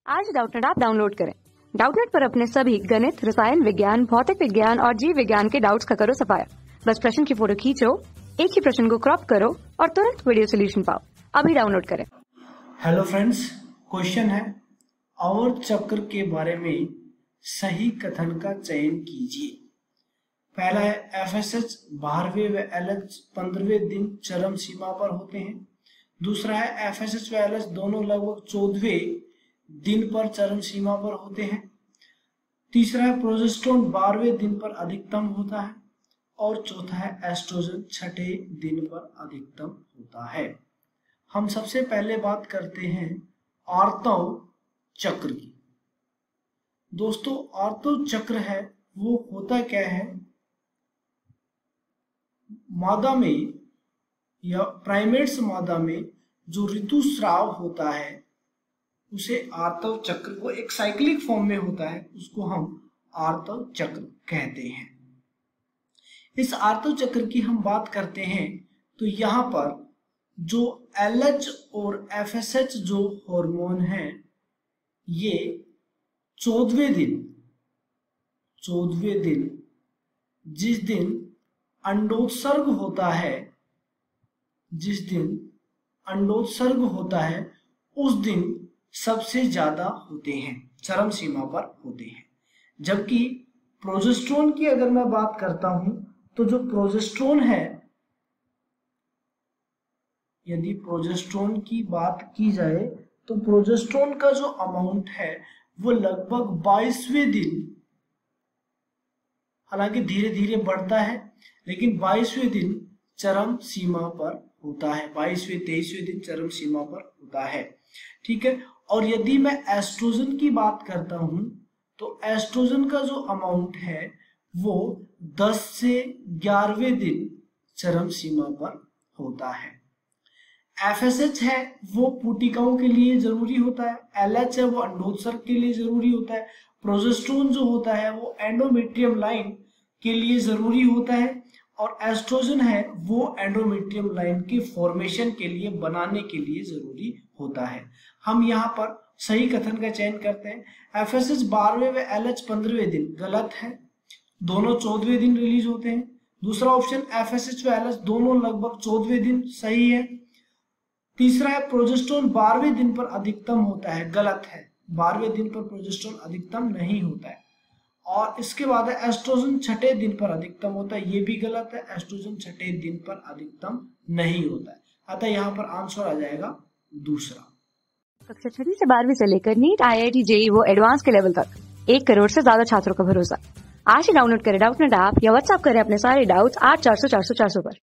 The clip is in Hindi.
आज डाउटनेट ऐप डाउनलोड करें। डाउटनेट पर अपने सभी गणित, रसायन विज्ञान, भौतिक विज्ञान और जीव विज्ञान के डाउट्स का करो सफाया। बस प्रश्न की फोटो खींचो, एक ही प्रश्न को क्रॉप करो और तुरंत वीडियो सोल्यूशन पाओ। अभी डाउनलोड करें। हेलो फ्रेंड्स, क्वेश्चन है आवर्त चक्र के बारे में सही कथन का चयन कीजिए। पहला है एफएसएच 12वें व एलएच 15वें दिन चरम सीमा पर होते हैं। दूसरा है एफएसएच व एलएच दोनों लगभग 14वें दिन पर चरम सीमा पर होते हैं। तीसरा है प्रोजेस्टेरोन 12वें दिन पर अधिकतम होता है। और चौथा है एस्ट्रोजन 6ठे दिन पर अधिकतम होता है। हम सबसे पहले बात करते हैं आर्तव चक्र की। दोस्तों, आर्तव चक्र है वो होता क्या है, मादा में या प्राइमेट्स मादा में जो ऋतुस्राव होता है उसे आर्तव चक्र, वो एक साइक्लिक फॉर्म में होता है, उसको हम आर्तव चक्र कहते हैं। इस आर्तव चक्र की हम बात करते हैं तो यहाँ पर जो एलएच और एफएसएच जो हार्मोन है ये 14वें दिन जिस दिन अंडोत्सर्ग होता है उस दिन सबसे ज्यादा होते हैं, चरम सीमा पर होते हैं। जबकि प्रोजेस्टेरोन की अगर मैं बात करता हूं तो जो प्रोजेस्टेरोन है, यदि प्रोजेस्टेरोन की बात की जाए तो प्रोजेस्टेरोन का जो अमाउंट है वो लगभग 22वें दिन, हालांकि धीरे धीरे बढ़ता है, लेकिन 22वें दिन चरम सीमा पर होता है। 22वें 23वें दिन चरम सीमा पर होता है, ठीक है। और यदि मैं एस्ट्रोजन की बात करता हूं तो एस्ट्रोजन का जो अमाउंट है वो 10 से 11वें दिन चरम सीमा पर होता है। एफएसएच है वो पुटिकाओं के लिए जरूरी होता है। एलएच है वो अंडोत्सर्ग के लिए जरूरी होता है। प्रोजेस्टेरोन जो होता है वो एंडोमेट्रियम लाइन के लिए जरूरी होता है। और एस्ट्रोजन है वो एंडोमेट्रियम लाइन के फॉर्मेशन के लिए, बनाने के लिए जरूरी होता है। हम यहाँ पर सही कथन का चयन करते हैं। एफएसएच 12वें व एलएच 15वें दिन गलत है, दोनों 14वें दिन रिलीज होते हैं। दूसरा ऑप्शन एफएसएच व एलएच दोनों लगभग 14वें दिन सही है। तीसरा है प्रोजेस्टेरोन 12वें दिन पर अधिकतम होता है, गलत है। 12वें दिन पर प्रोजेस्टेरोन अधिकतम नहीं होता है। और इसके बाद है एस्ट्रोजन 6ठे दिन पर अधिकतम होता है, ये भी गलत है। एस्ट्रोजन 6ठे दिन पर अधिकतम नहीं होता है, अतः यहाँ पर आंसर आ जाएगा दूसरा। कक्षा 6वीं से 12वीं से लेकर नीट, आईआईटी, जेईई वो एडवांस के लेवल तक 1 करोड़ से ज्यादा छात्रों का भरोसा। आज ही डाउनलोड करें डाउटनेट ऐप या व्हाट्सएप करें अपने सारे डाउट्स 8400 400 400 पर।